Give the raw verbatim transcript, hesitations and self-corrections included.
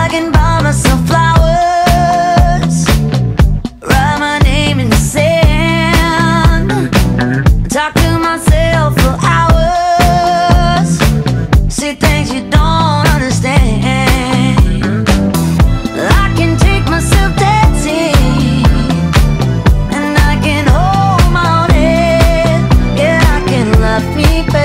I can buy myself flowers, write my name in the sand, talk to myself for hours, see things you don't understand. I can take myself dancing, and I can hold my own head. Yeah, I can love me back.